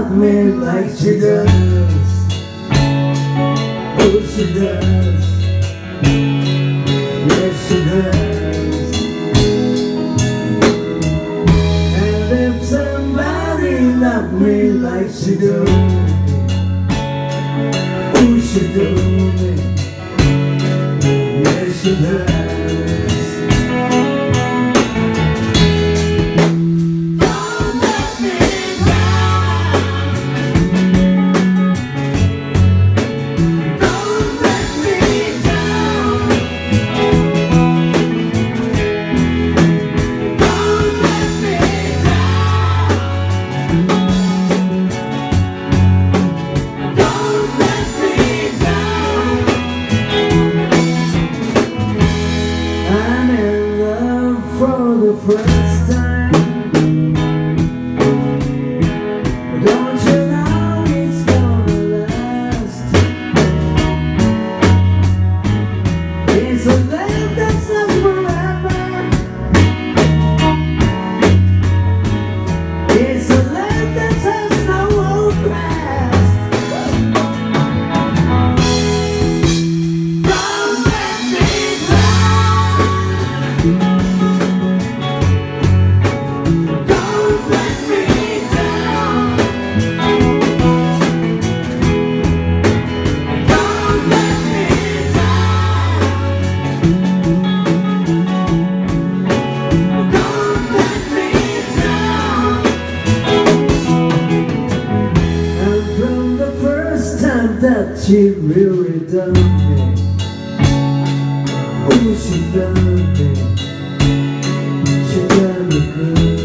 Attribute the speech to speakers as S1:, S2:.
S1: love me like she does. Oh, she does. Yes, she does. And if somebody loved me like she do, oh, she do me. Yes, she does. The first time, don't you know it's gonna last? It's a love that's not forever. It's a love that has no old past. Don't let me down. That she really done me. Oh, she done me. She done me good.